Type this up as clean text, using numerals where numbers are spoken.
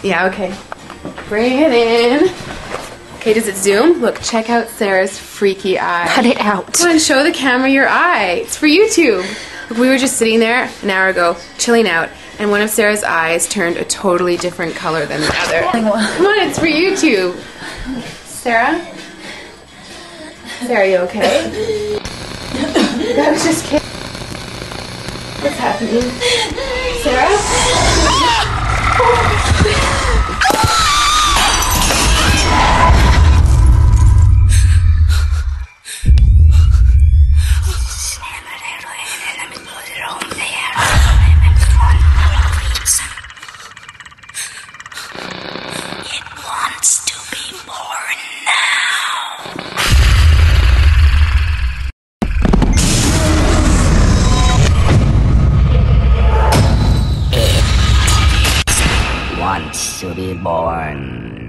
Yeah, okay. Bring it in. Okay, does it zoom? Look, check out Sarah's freaky eye. Cut it out. Come on, show the camera your eye. It's for YouTube. Look, we were just sitting there an hour ago, chilling out, and one of Sarah's eyes turned a totally different color than the other. Come on, it's for YouTube. Sarah? Sarah, you okay? I was just kidding. What's happening? Sarah? It wants to be born now. It wants to be born